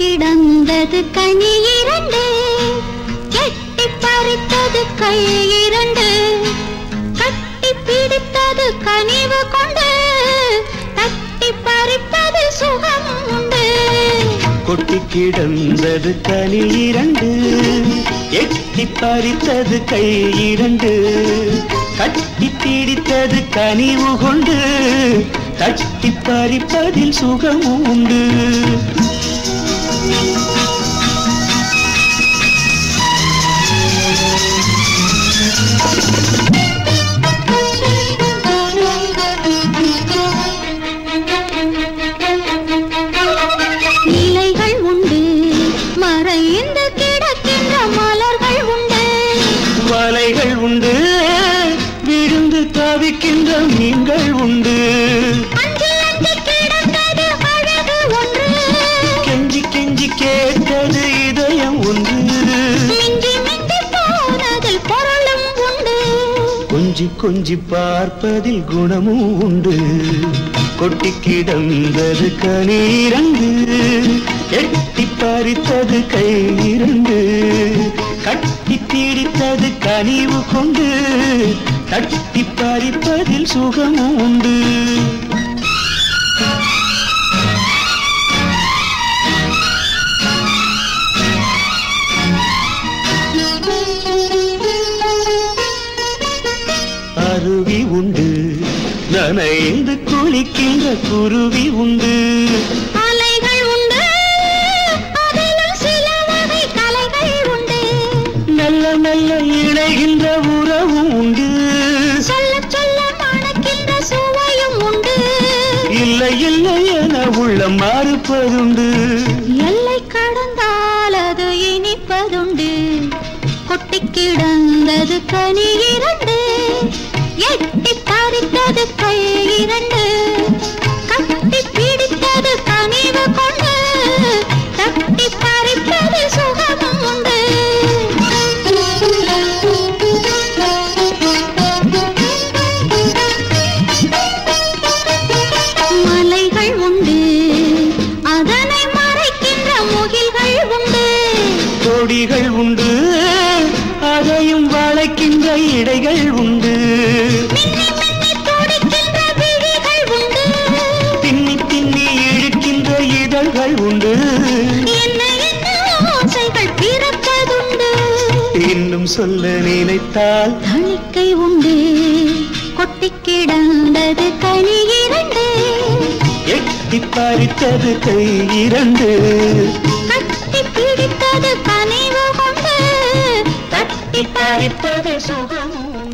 கிடந்தது கனி இரண்டு, எட்டி பறித்தது கை இரண்டு, கட்டி பிடித்தது கனிவு கொண்டு, தட்டி பறிப்பது சுகம் உண்டு. கொட்டி கிடந்தது கனி இரண்டு, எட்டி பறித்தது கை இரண்டு, கட்டி பிடித்தது கனிவு கொண்டு, தட்டி பறிப்பதில் சுகம் உண்டு. இலைகள் உண்டு, மறைந்து கிடக்கின்ற மலர்கள் உண்டு, வலைகள் உண்டு, விழுந்து தவிக்கின்ற மீன்கள் உண்டு, அஞ்சு அஞ்சு கிடந்தது அழகு ஒன்று, கெஞ்சி கெஞ்சி கேட்டது இதயம் ஒன்று, மிஞ்சி மிஞ்சி போனதில் பொருளும் உண்டு, கொஞ்சி கொஞ்சி பார்ப்பதில் குணமும் உண்டு. கொட்டி கிடந்தது கனி இரண்டு, எட்டி பறித்தது கை இரண்டு, கட்டி பிடித்தது கனிவு கொண்டு, தட்டி பறிப்பதில் சுகமும் உண்டு. அருவி உண்டு, நனைந்து குளிக்கின்ற குருவி உண்டு, அலைகள் உண்டு, அதிலும் சில வகை கலைகள் உண்டு, நல்ல நல்ல இணைகின்ற உறவும் உண்டு, சொல்ல சொல்ல மணக்கின்ற சுவையும் உண்டு, இல்லை இல்லை என உள்ள மறுப்பதுண்டு, எல்லை கடந்தால் அது இனிப்பதுண்டு. கொட்டி கிடந்தது கனி இரண்டு, எட்டி பறித்தது கை இரண்டு, கட்டி பிடித்தது கனிவு கொண்டு, தட்டி பறிப்பது சுகமும் உண்டு. மலைகள் உண்டு, அதனை மறைக்கின்ற முகில்கள் உண்டு, கொடிகள் உண்டு, அதையும் வளைக்கின்ற இடைகள் உண்டு, மின்னி மின்னி துடிக்கின்ற விழிகள் உண்டு, தின்னி தின்னி இழுக்கின்ற இதழ்கள் உண்டு, என்ன என்ன ஓசைகள் பிறப்பதுண்டு, இன்னும் சொல்ல நினைத்தால் தணிக்கை உண்டு. கொட்டி கிடந்தது கனி இரண்டு, எட்டி பறித்தது கை இரண்டு, கட்டி பிடித்தது கனிவு கொண்டு, தட்டி பறிப்பது சுகம்